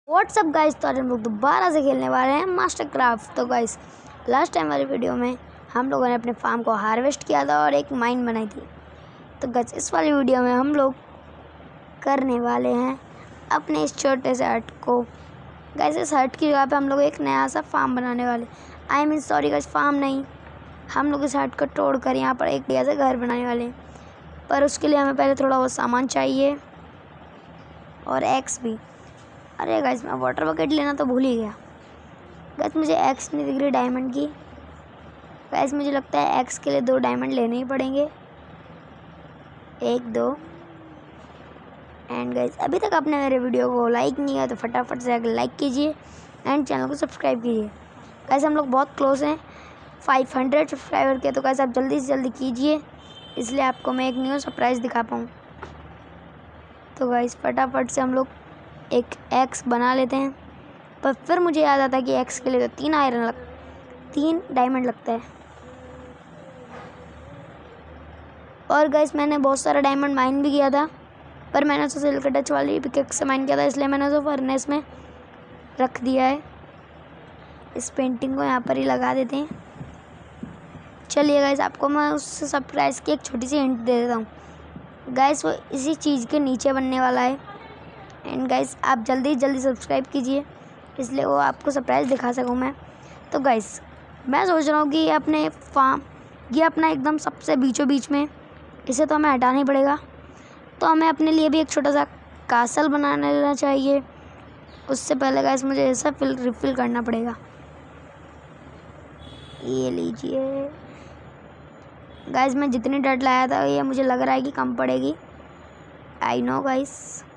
WhatsApp guys, तो आज हम लोग दोबारा से खेलने वाले हैं मास्टर क्राफ्ट। तो गाइस, लास्ट टाइम वाली वीडियो में हम लोगों ने अपने फार्म को हार्वेस्ट किया था और एक माइन बनाई थी। तो गाइस, इस वाली वीडियो में हम लोग करने वाले हैं अपने इस छोटे से हट को। गाइस, इस हट की जगह पे हम लोग एक नया सा फार्म बनाने वाले, I mean sorry guys, farm नहीं, हम लोग इस हट को तोड़ कर यहाँ पर एक बढ़िया सा घर बनाने वाले हैं। पर उसके लिए हमें पहले थोड़ा बहुत सामान चाहिए और एक्स भी। अरे गाइस, मैं वाटर बकेट लेना तो भूल ही गया। गाइस, मुझे एक्स नहीं दिख रही डायमंड की। गाइस, मुझे लगता है एक्स के लिए 2 डायमंड लेने ही पड़ेंगे, 1 2। एंड गाइस, अभी तक आपने मेरे वीडियो को लाइक नहीं किया तो फटाफट से लाइक कीजिए एंड चैनल को सब्सक्राइब कीजिए। गाइस, हम लोग बहुत क्लोज हैं 500 सब्सक्राइबर के, तो गाइस आप जल्दी से जल्दी कीजिए, इसलिए आपको मैं एक न्यू सरप्राइज़ दिखा पाऊँ। तो गाइस, फटाफट से हम लोग एक एक्स बना लेते हैं। पर फिर मुझे याद आता है कि एक्स के लिए तो 3 डायमंड लगता है। और गाइस, मैंने बहुत सारा डायमंड माइन भी किया था, पर मैंने उसे सिल्क टच वाली पिकेक्स से माइन किया था, इसलिए मैंने उसे फर्नेस में रख दिया है। इस पेंटिंग को यहाँ पर ही लगा देते हैं। चलिए गाइस, आपको मैं उस सरप्राइज़ की एक छोटी सी हिंट दे देता हूँ। गाइस, वो इसी चीज़ के नीचे बनने वाला है। एंड गाइस, आप जल्दी सब्सक्राइब कीजिए, इसलिए वो आपको सरप्राइज़ दिखा सकूँ मैं। तो गाइस, मैं सोच रहा हूँ कि अपने फार्म ये अपना एकदम सबसे बीचों बीच में, इसे तो हमें हटाना ही पड़ेगा। तो हमें अपने लिए भी एक छोटा सा कासल बनाने लेना चाहिए। उससे पहले गाइस, मुझे ऐसा रिफ़िल करना पड़ेगा। ये लीजिए गाइस, मैं जितनी डट लाया था ये मुझे लग रहा है कि कम पड़ेगी, आई नो गाइस।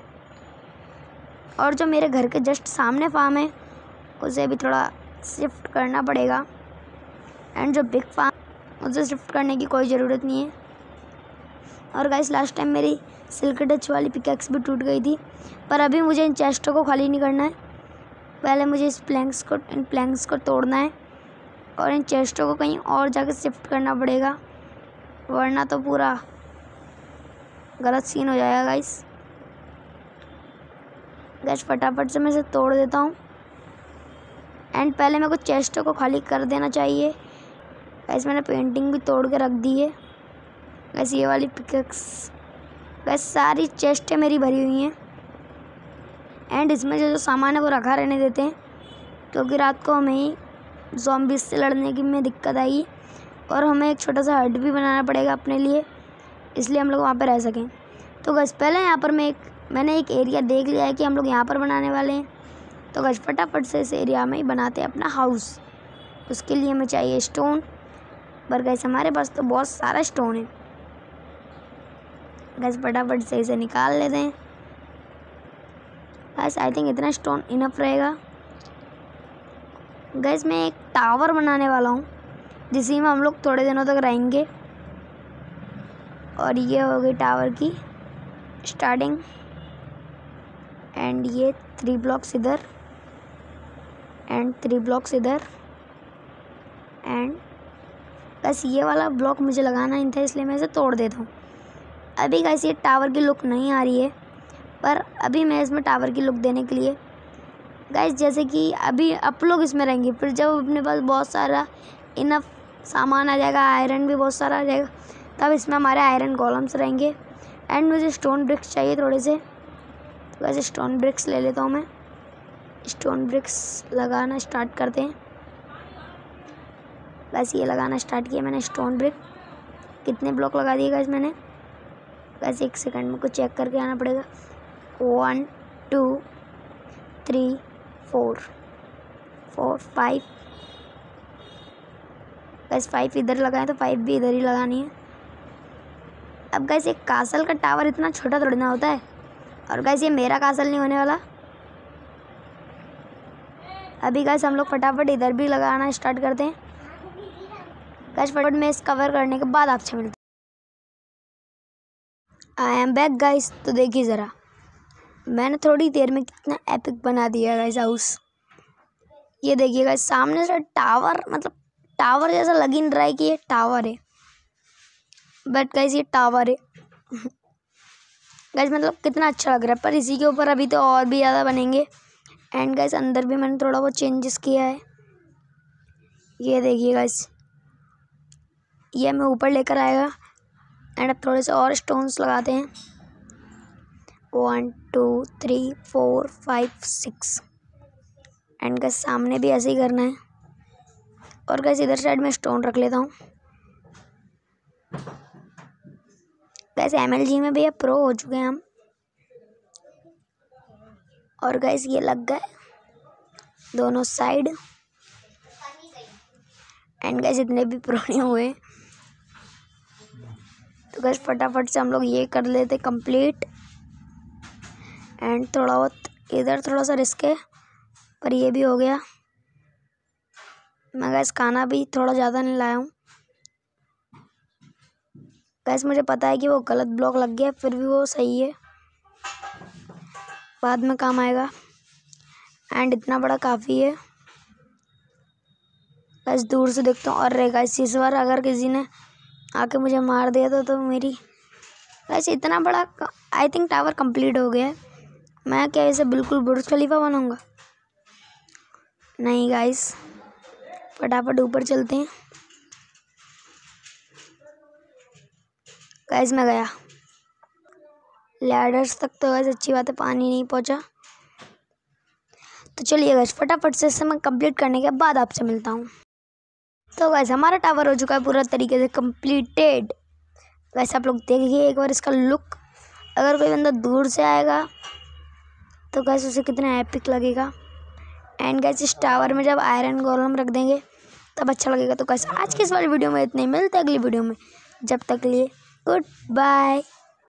और जो मेरे घर के जस्ट सामने फार्म है उसे भी थोड़ा शिफ्ट करना पड़ेगा। एंड जो बिग फार्म, उसे शिफ्ट करने की कोई ज़रूरत नहीं है। और गाइस, लास्ट टाइम मेरी सिल्क टच वाली पिकेक्स भी टूट गई थी, पर अभी मुझे इन चेस्टों को खाली नहीं करना है। पहले मुझे इन प्लैंक्स को तोड़ना है और इन चेस्टों को कहीं और जाकर शिफ्ट करना पड़ेगा, वरना तो पूरा गलत सीन हो जाएगा गाइस। गैस, फटाफट से मैं इसे तोड़ देता हूँ। एंड पहले मेरे को चेस्टों को खाली कर देना चाहिए। गैस, मैंने पेंटिंग भी तोड़ के रख दी है। गैस, ये वाली पिकेक्स, गैस सारी चेस्टें मेरी भरी हुई हैं। एंड इसमें जो सामान है वो रखा रहने देते हैं, क्योंकि रात को हमें ज़ॉम्बीज़ से लड़ने की में दिक्कत आएगी और हमें एक छोटा सा हट भी बनाना पड़ेगा अपने लिए, इसलिए हम लोग वहाँ पर रह सकें। तो गैस, पहले यहाँ पर मैंने एक एरिया देख लिया है कि हम लोग यहाँ पर बनाने वाले हैं। तो गैस, फटाफट से इस एरिया में ही बनाते हैं अपना हाउस। उसके लिए हमें चाहिए स्टोन, पर गैस हमारे पास तो बहुत सारा स्टोन है। गैस, फटाफट से इसे निकाल लेते हैं। गैस, आई थिंक इतना स्टोन इनफ रहेगा। गैस, मैं एक टावर बनाने वाला हूँ, जिसी में हम लोग थोड़े दिनों तक रहेंगे। और ये हो गई टावर की स्टार्टिंग। एंड ये 3 ब्लॉक्स इधर एंड 3 ब्लॉक्स इधर। एंड बस ये वाला ब्लॉक मुझे लगाना नहीं था, इसलिए मैं इसे तोड़ देता हूँ। अभी गाइस, ये टावर की लुक नहीं आ रही है, पर अभी मैं इसमें टावर की लुक देने के लिए गाइस, जैसे कि अभी आप लोग इसमें रहेंगे, फिर जब अपने पास बहुत सारा इनफ सामान आ जाएगा, आयरन भी बहुत सारा आ जाएगा, तब इसमें हमारे आयरन कॉलम्स रहेंगे। एंड मुझे स्टोन ब्रिक्स चाहिए थोड़े से, तो वैसे स्टोन ब्रिक्स ले लेता हूँ मैं। स्टोन ब्रिक्स लगाना स्टार्ट करते हैं। वैसे ये लगाना स्टार्ट किया मैंने स्टोन ब्रिक। कितने ब्लॉक लगा दिए गाइस मैंने? वैसे 1 सेकंड में को चेक करके आना पड़ेगा। 1 2 3 4 5। गाइस, 5 इधर लगाए तो 5 भी इधर ही लगानी है। अब गाइस, एक कासल का टावर इतना छोटा थोड़ी ना होता है। और गाइस, ये मेरा कासल नहीं होने वाला। अभी गाइस, हम लोग फटाफट इधर भी लगाना स्टार्ट करते हैं। गाइस, फटाफट में इस कवर करने के बाद आपसे मिलते हैं। I am back guys. तो देखिए ज़रा, मैंने थोड़ी देर में कितना एपिक बना दिया गाइस हाउस। ये देखिए गाइस, सामने से टावर, मतलब टावर जैसा लग ही नहीं रहा है कि ये टावर है, बट गाइस ये टावर है। गाइस, मतलब कितना अच्छा लग रहा है। पर इसी के ऊपर अभी तो और भी ज़्यादा बनेंगे। एंड गाइस अंदर भी मैंने थोड़ा बहुत चेंजेस किया है। ये देखिए गाइस, ये हमें ऊपर लेकर आएगा। एंड अब थोड़े से और स्टोन्स लगाते हैं। 1 2 3 4 5 6। एंड गाइस सामने भी ऐसे ही करना है। और गाइस इधर साइड में स्टोन रख लेता हूँ। गाइस MLG में भी अब प्रो हो चुके हैं हम। और गाइस ये लग गए दोनों साइड। एंड गाइस इतने भी प्रो नहीं हुए, तो गाइस फटाफट से हम लोग ये कर लेते कंप्लीट। एंड थोड़ा बहुत इधर थोड़ा सा रिस्क है, पर ये भी हो गया। मैं गाइस खाना भी थोड़ा ज़्यादा नहीं लाया हूँ। गाइस मुझे पता है कि वो गलत ब्लॉक लग गया, फिर भी वो सही है, बाद में काम आएगा। एंड इतना बड़ा काफ़ी है। गाइस दूर से देखता हूँ। और गाइस इस बार अगर किसी ने आके मुझे मार दिया तो मेरी गाइस इतना बड़ा आई थिंक टावर कंप्लीट हो गया है। मैं क्या इसे बिल्कुल बुर्ज खलीफा बनाऊंगा? नहीं गाइस, फटाफट ऊपर चलते हैं। गाइस मैं गया लैडर्स तक, तो गाइस अच्छी बात है, पानी नहीं पहुंचा। तो चलिए गाइस फटाफट से इसे मैं कंप्लीट करने के बाद आपसे मिलता हूँ। तो गाइस हमारा टावर हो चुका है पूरा तरीके से कंप्लीटेड। गाइस आप लोग देखिए एक बार इसका लुक। अगर कोई बंदा दूर से आएगा तो गाइस उसे कितना एपिक लगेगा। एंड गाइस इस टावर में जब आयरन गोलम रख देंगे तब अच्छा लगेगा। तो गाइस आज की इस वाली वीडियो में इतने ही, मिलते हैं अगली वीडियो में। जब तक के लिए गुड बाय।